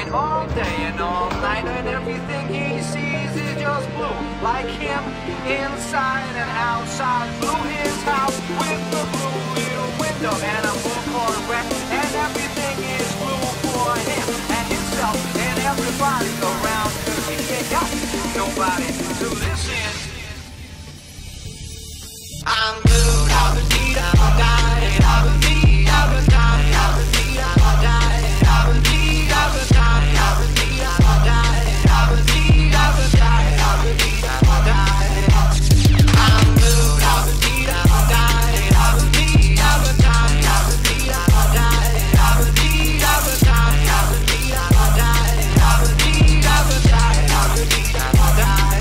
night, all day and all night, and everything he sees is just blue. Like him, inside and outside, blew his house with the blue little window and a bullcorn wreck, and everything is blue for him and himself and everybody around. He ain't got nobody to listen. I'm blue, I've been beat, I've been died, I've been beat, I've been died, I've been beat, I've been died, I've been beat, I've been died, I've been beat, I've been died, I've been beat, I've been died, I've been beat, I've been died. I'm blue, I've been beat, I've been died, I've been beat, I've been died, I've been beat, I've been died, I've been beat, I've been died, I've been beat, I've been died, I've been beat, I've been died, I've been beat, I've been died.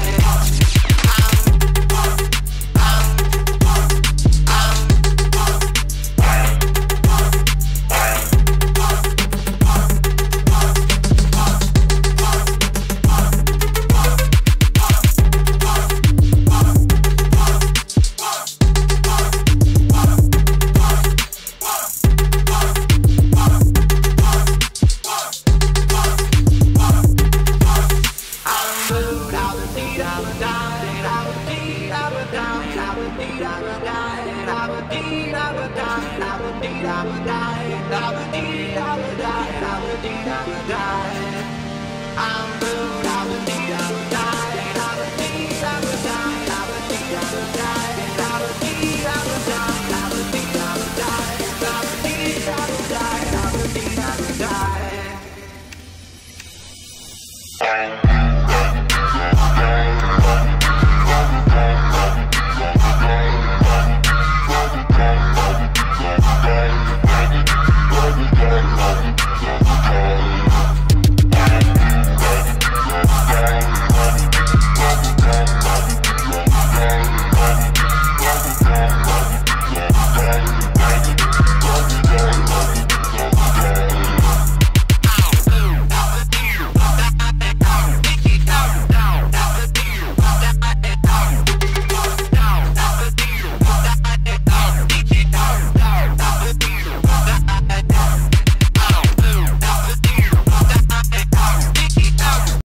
I'm